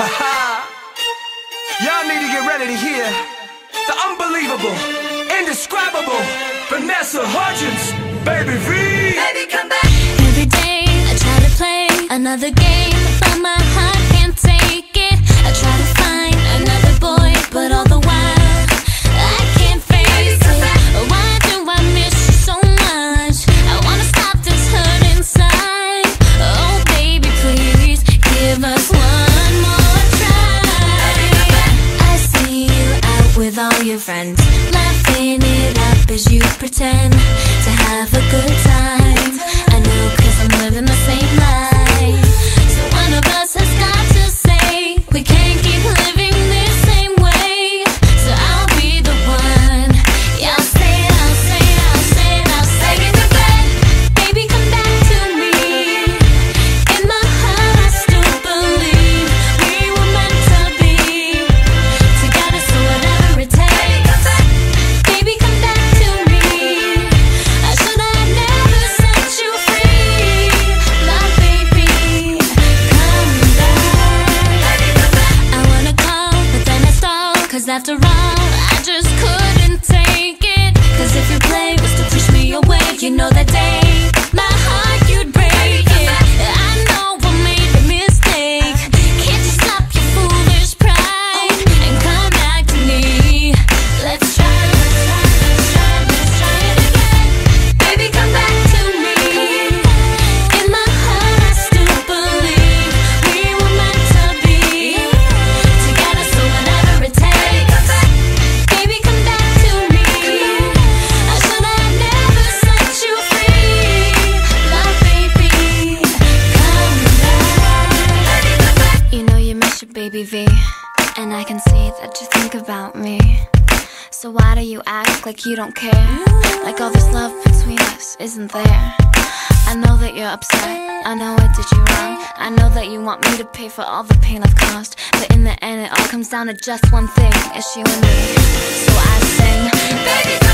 Y'all need to get ready to hear the unbelievable, indescribable Vanessa Hudgens, Baby V. Baby, come back. Every day I try to play another game, but my heart can't take it. I try to find another boy, but all the while I can't face it. Why do I miss you so much? I wanna stop this hurt inside. Oh baby, please give us one more try. I see you out with all your friends, laughing it up as you pretend to have a good time. I know, 'cause I'm living the same life. So one of us has got to say we can't keep living this same way. So I'll be the one. Yeah, I'll say it, I'll say it, I'll say it, I'll say it to bed. Baby, come back to me. In my heart I still believe we were meant to be together, so whatever it takes. Baby, come back to me. I should have never set you free. My baby, come back. I wanna call, but then I stall, 'cause after all, I just couldn't take it. 'Cause if your play was to push me away, you know that day my heart you'd break it. I know I made a mistake. Can't you stop your foolish pride and come back to me? Let's try, let's try, let's try, let's try it again. Baby, come back to me. In my heart I still believe we were meant to be together, so whatever it takes. Baby, come back to me. I should have never set you free. My baby, come back. You know you miss your baby V, and I can see that you think about me. So why do you act like you don't care? Like all this love between us isn't there? I know that you're upset, I know I did you wrong. I know that you want me to pay for all the pain I've caused, but in the end it all comes down to just one thing: it's you and me. So I sing, baby,